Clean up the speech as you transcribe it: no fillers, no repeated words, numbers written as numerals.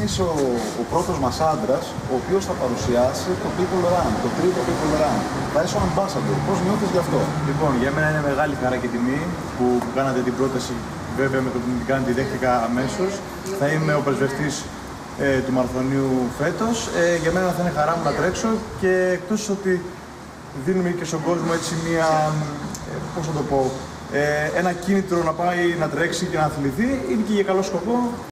είσαι ο πρώτος μας άντρας, ο οποίος θα παρουσιάσει το People Run, το τρίτο People Run. Θα είσαι ο ambassador. Πώς νιώθεις γι' αυτό? Λοιπόν, για μένα είναι μεγάλη χαρά και τιμή που κάνατε την πρόταση. Βέβαια, με το που την κάνετε, τη δέχτηκα αμέσως. Θα είμαι ο πρεσβευτής του μαραθωνίου φέτος. Για μένα θα είναι χαρά μου να τρέξω και εκτός ότι δίνουμε και στον κόσμο έτσι μία, πώς θα το πω, ένα κίνητρο να πάει να τρέξει και να αθληθεί, είναι και για καλό σκοπό.